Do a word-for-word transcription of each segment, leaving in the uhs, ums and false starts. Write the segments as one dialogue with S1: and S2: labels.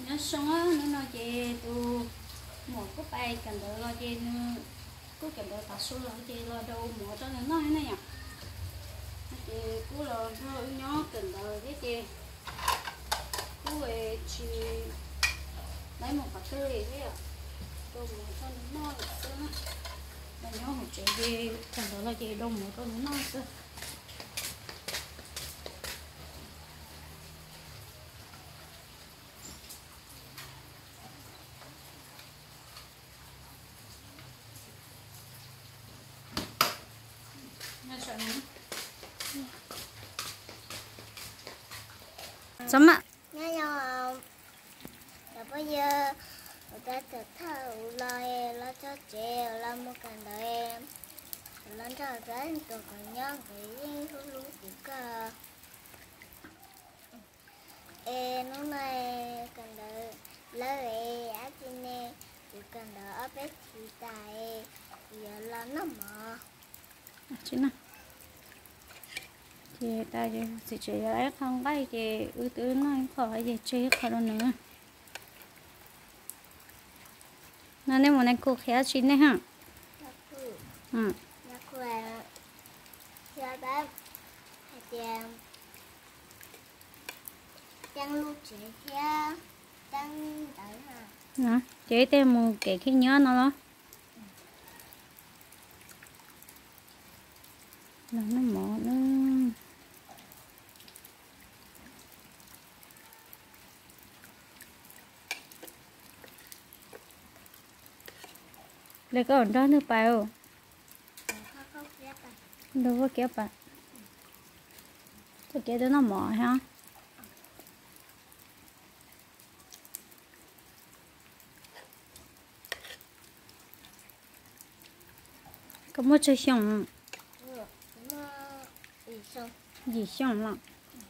S1: nó xong á nó nói chị tu một cái bay cần đỡ lo chị nó cứ cần đỡ tập số lo chị lo đâu một cho nó nói này nhỉ chị cứ lo thôi nhỏ cần đỡ cái chị cứ về chị lấy một bát tươi thế à đâu một cho nó nói nữa mà nhỏ một chị đi cần đỡ lo chị đâu một cho nó nói nữa
S2: Sống ạ.
S3: Nhớ nhau không? Rồi bây giờ người ta thật thơ lo em, lo cho chị, lo mua cần đợi em. Lo cho rắn tôi còn nhớ cái lúc lúc của cơ. Em lúc này cần đợi lỡ em á chị nè, chị cần đợi ở bếp chị tài giờ lo nó mở.
S2: Chị nào. Chị ta chị chị chị ấy không bay chị ư tứ nói khỏi chị chơi khỏi đâu nữa nó nên một này cô khéo chín này hả ừ
S3: Nó khỏe cho bác hai chàng chàng lúc chị kia chàng đợi hả
S2: đó chị tên một cái khi nhớ nó đó là nó mỏ nó lấy cái ổn đó nước bao đâu có kéo bạn tôi kéo đó nó mỏ ha có một chơi xong gì xong lắm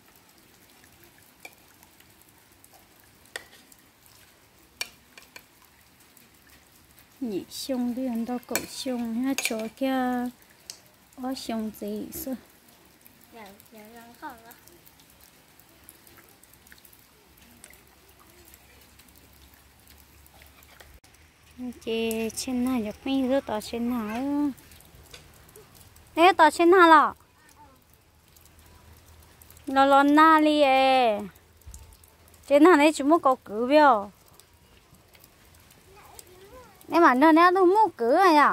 S2: nhị xong đi ăn đó cậu xong ha chỗ kia ở xong gì sao
S3: dạ dạ răng không đó
S2: chị trên này được mấy đứa tao trên này đấy tao trên này là nó lon na li e trên này đấy chỉ muốn có cử biểu em mà nó nó mua cử này à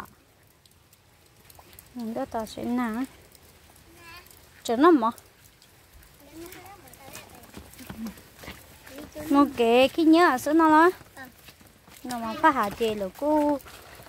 S2: đứa tao trên này chỗ nó mà một cái cái nhớ ở số nó đó nó mà phải hạ chè rồi cô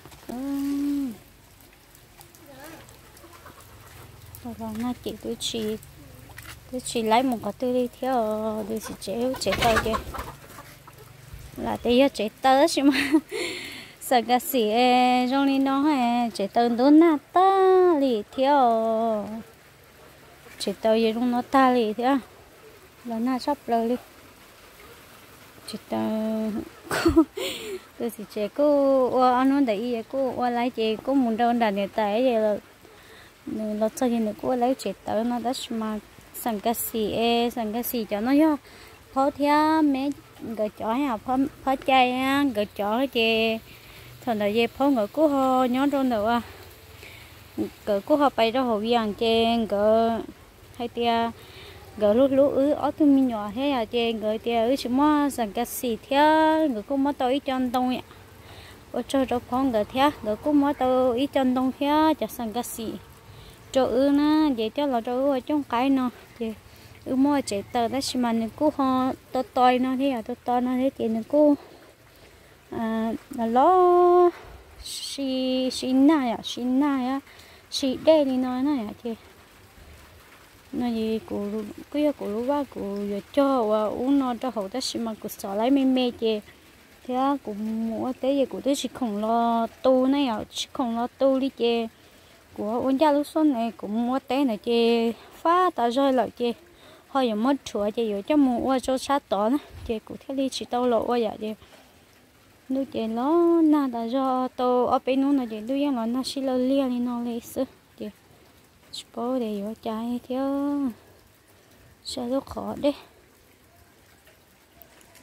S2: rồi nó chị tôi chỉ tôi chỉ lấy một cái tôi đi theo tôi chỉ chế chế tao chứ là tôi giờ chế tao chứ mà sợ cái gì trong này nó hay chế tao đó na ta đi theo chế tao gì trong nó ta đi theo là na sắp lời đi chế tao tôi chỉ chế cô anh nói đấy cô lấy chế cô muốn đâu đặt để tại vậy là nó cho nên cô lấy chế tao nó đã mà sang cái gì e sang cái gì cho nó yo phô thia mấy cái chó nhà phô phô chay á cái chó chế thằng này về phô người cô họ nhớ trong đầu à cái cô họ bay ra hồ viên trên cái hay tia gỡ lúc lúc ứ ở tụi mình nhỏ thế à chị gỡ tia ứ chỉ mua sản cái gì thế gỡ cũng mua tàu ít chân đông ạ ở chỗ đó phong gỡ thế gỡ cũng mua tàu ít chân đông thế cho sản cái gì chỗ ứ na vậy cho là chỗ ứ ở trong cái nó chị ứ mua chạy tờ đó chỉ mà những cô họ to to nó thế à to to nó thế thì những cô à là lo xì xì na à xì na à xì đê đi nói này à chị nó gì của cái của lúc ba của cho và uống nó cho hậu ta xí mà của sợ lấy mê mê chị thế á cũng mua cái gì của tôi chỉ không lo tu này à chỉ không lo tu đi chị của uống gia lúc xuân này cũng mua té này chị phá ta rơi lại chị hơi mất chùa chị rồi cho mua cho sát tỏ nữa chị của thế đi chỉ tao lộ qua vậy chị nuôi chị nó na ta do tao ở bênนู้นnày chị nuôi nó na xí lo lia đi nó lấy sữa bố để vô trái thiếu sao nó khó đấy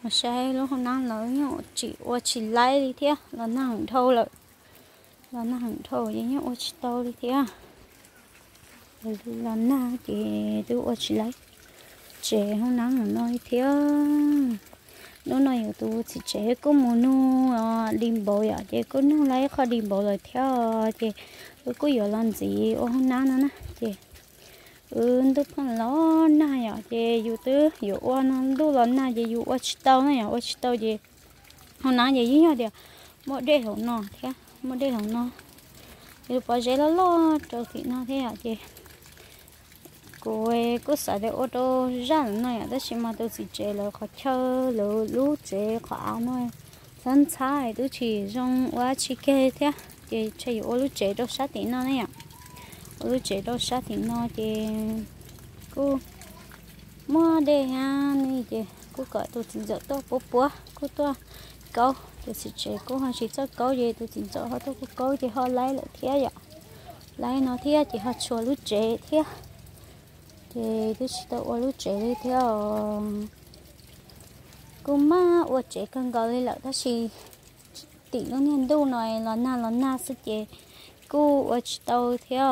S2: mà sai lúc hôm nay lớn nhá chỉ ô chỉ lấy đi thế là nó hỏng thâu rồi là nó hỏng thâu vậy nhá ô chỉ tao đi thế là na thì tôi ô chỉ lấy trẻ hôm nay là nói thế nó nói ở tôi chỉ trẻ có một nó điềm bộ vậy chị có nó lấy khó điềm bộ rồi theo chị tôi có giờ làm gì ô hôm nay nữa nè chị ừ tôi phân ló na vậy chị dù tôi dù ô nó tôi ló na chị dù ô chỉ tao này ô chỉ tao chị hôm nay vậy như thế một đêm hổng nọ thế một đêm hổng nọ thì bỏ giấy nó lo cho thì nó thế à chị cô ấy cứ sợ để ô tô ra nữa đó chỉ mà tôi chỉ chơi là khó chơi lú lú chơi khó ăn thôi sẵn sàng tôi chỉ dùng qua chỉ kê thế thì chơi ô lú chơi đâu sát tí nó này à ô lú chơi đâu sát tí nó thì cô mua đây ha này thì cô gọi tôi chỉ dỡ tôi bố bố cô tôi câu tôi chỉ chơi cô họ chỉ cho câu gì tôi chỉ dỡ họ tôi cô câu thì họ lấy lại thế vậy lấy nó thế thì họ cho lú chơi thế thì tôi chỉ tao ở lúc trẻ đi theo cô má ở trẻ con gọi lên lại đó chỉ tỷ nó nên đâu này là na là na sẽ trẻ cô ở chỉ tao theo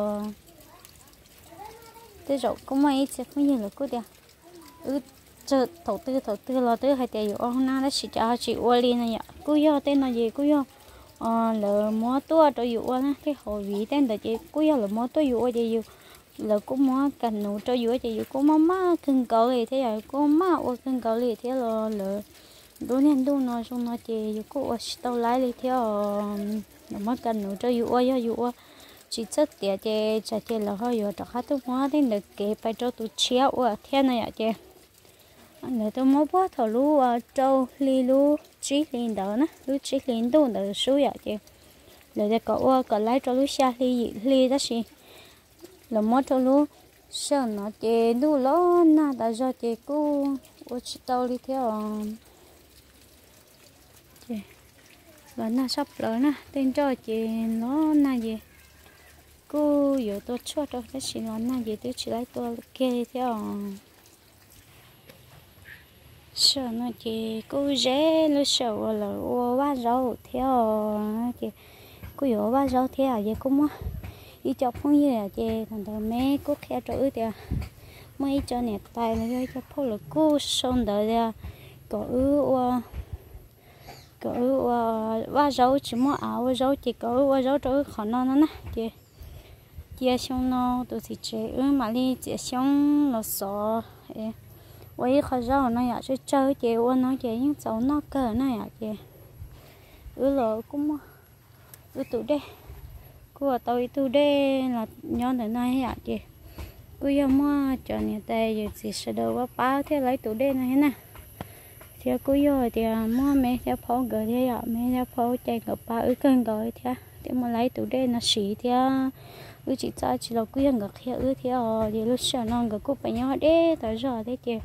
S2: tôi rồi cô mấy sẽ không như là cô đẹp ừ chờ đầu tư đầu tư là tư hay tiền ở na đó chỉ cho chị ở lên này cô yêu tên là gì cô yêu ờ là mua tua cho yêu na cái hồi vị tên là chị cô yêu là mua tua yêu gì yêu là cô má cần nụ cho vui thì cô má má cưng cậu thì thế rồi cô má ô cưng cậu thì thế là là đôi nên đôi nói xong nói thì cô ở tàu lái đi theo là má cần nụ cho vui cho vui chỉ chất tiệt thì chả thì là hơi rồi đặc tôi má thì được kể phải cho tôi chéo ở thế này ạ chị để tôi mới bắt thầu lú trâu li lú trí linh đó nè lú trí linh đâu được số ạ chị để cậu cậu lái cho lú xa li li đó gì là mất cho luôn sợ nó chế đủ lo na đã cho chế cô ô chỉ tao đi theo chế là na sắp lớn na tên cho chế nó na gì cô giờ tôi cho cho cái gì nó na gì tôi chỉ lấy tôi kê theo sợ nó chế cô dễ nó sợ là ô ba rau theo chế cô giờ ba rau theo vậy cũng á đi chọc phong như là chị thằng thằng mẹ cố khéo trữ thì mấy cho nè tay là cho phong là cố xong đợi ra có ư có ư ba rau chỉ mua áo rau chỉ có ba rau trữ khó non nữa nè chị chị xong nó tôi thì chơi ư mà đi chị xong nó sợ vậy khó rau nó nhà chơi chơi chị ơi nó chị những cháu nó cờ nó nhà chị ư là cũng ư tụi đây cô tôi tôi đây là nhon để nói hả chị cô yêu mua cho người ta giờ chỉ sẽ đâu bao thế lấy tủ đây này nè thì cô yêu thì mua mẹ theo phô gửi thế ạ mẹ theo phô chạy ngập ba ư cân gọi thế thì mà lấy tủ đây là xỉ thế ư chị cho chị là cô yêu ngập theo ư thế ờ thì lúc sau non ngập cô phải nhớ đấy tới giờ thế chị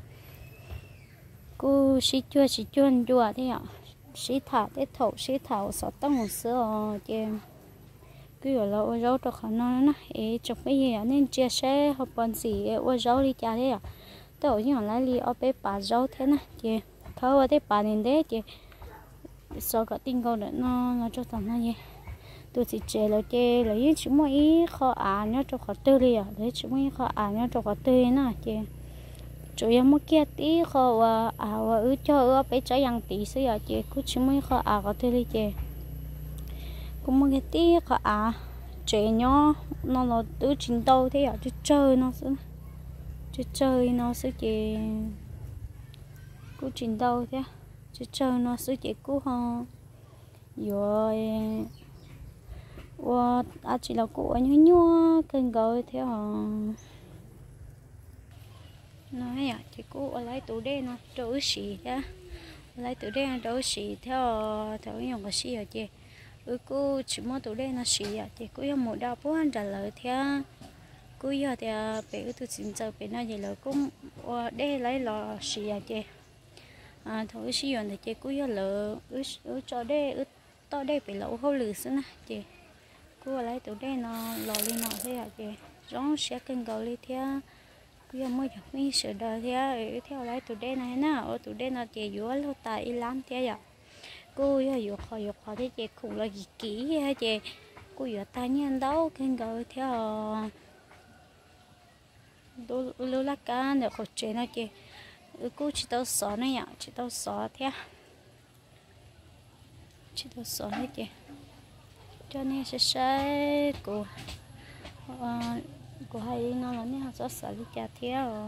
S2: cô xí chua xí chuôn chua thế ạ xí thảo thế thổ xí thảo sợ tông một sữa chị cứ ở là ô rau cho khả năng nó ấy chụp cái gì nên chia sẻ học bọn gì ô rau đi chả thế à tôi như là đi ở bên bà rau thế này chị thôi ở đây bà nên đấy chị sau cả tin câu nữa nó nó cho thằng nó gì tôi chỉ chơi là chơi là những chúng mấy khó ăn nhá cho khó tư đi à đấy chúng mấy khó ăn nhá cho khó tư nè chị chủ yếu mất kia tí khó à ứ cho ứ bé trái ăn tí xíu à chị cứ chúng mấy khó à khó tư đi chị cũng một cái tí khó à trẻ nhỏ nó là tứ trình đâu thế à chứ chơi nó sẽ chứ chơi nó sẽ chỉ cứ trình đâu thế chứ chơi nó sẽ chỉ cứ ho rồi và à chỉ là cụ nhớ nhớ cần gọi theo nói à chỉ cụ lấy tủ đen nó trữ xì thế lấy tủ đen trữ xì theo theo những cái xì ở chị ừ cô chỉ mua tủ đen nó xì à thì cô yêu một đạo bố ăn trả lời theo cô yêu thì bé tôi xin cho bé nói gì là cũng để lấy lò xì à chị à thôi xì rồi thì chị cô yêu là ừ ừ cho đây ừ to đây phải lẩu hậu lử xí nè chị cô lấy tủ đen nó lò lên nọ thế à chị giống sẽ cần cầu lên theo bây giờ mới được mình sửa đời theo theo lại tụi đen này nè ở tụi đen nó chỉ dúa lâu tại lắm thế vậy cô giờ dúa khó dúa khó thế chị cũng là gì kỹ hay chị cô dúa tai nhiên đâu khen gọi theo đôi lúc lá cá để khó chế nó chị cô chỉ tao xỏ này nhở chỉ tao xỏ theo chỉ tao xỏ hết chị cho nên sẽ sẽ cô cô hay nó là nên họ xỏ đi chả theo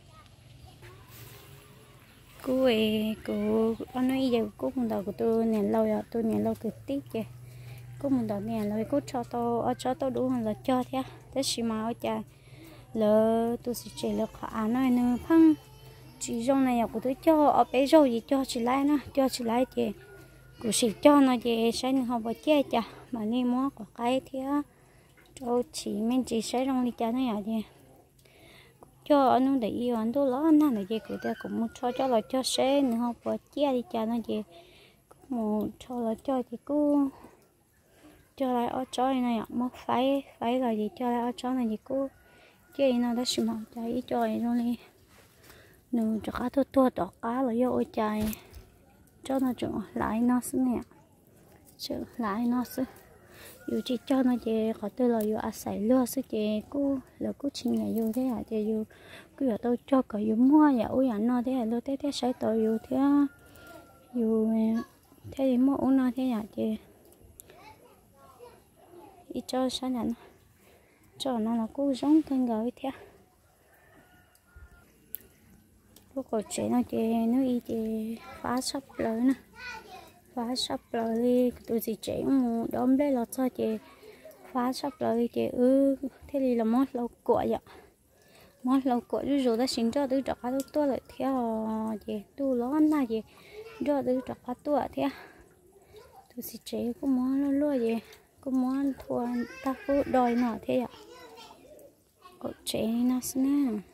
S2: cô ấy cô anh nói giờ cô muốn đầu của tôi nè lâu rồi tôi nè lâu cực tí chứ cô muốn đầu nè lâu cô cho tôi ở cho tôi đủ hơn là cho theo thế xí mà ở cha lỡ tôi sẽ chỉ là khả nói nữa phăng chỉ trong này của tôi cho ở bé rồi gì cho chỉ lại nó cho chỉ lại chị cô chỉ cho nó chị sẽ không có che chả mà đi mua của cái thế cho chỉ mình chỉ sẽ trong đi cha nó vậy chị cho anh để yêu anh tôi lo anh là gì của ta cũng cho cho là cho xe nữa không có chia đi cha nó gì một cho là cho thì cô cho lại ở chỗ này mất phải phải là gì cho lại ở chỗ này thì cô chơi nó đã xịn mỏng chạy cho nó đi nương cho cá tôi tua đỏ cá là vô chạy cho nó chỗ lại nó xứng nè chứ lại nó xứng dù chỉ cho nó chị có tôi là dù à xài lúa sức chị cô là cô chỉ nhà dù thế hả chị dù cứ giờ tôi cho cả dù mua nhà ôi anh nó thế hả lúa thế thế sai tôi dù thế dù thế thì mua uống nó thế hả chị ít cho sao nhận cho nó là cô giống cân gửi thế lúc còn trẻ nó chị nó y chị phá sắp lời nè phá sắp lời đi tụi chị trẻ một đốm đấy là cho chị phá sắp lời chị ư thế thì là món lâu cọ vậy món lâu cọ rồi rồi ta xin cho tôi trả tôi tôi lại theo chị tôi lo anh là chị cho tôi trả tôi theo tụi chị trẻ có món lo lo gì có món thua ta cứ đòi nó thế ạ cọ trẻ nó xí nè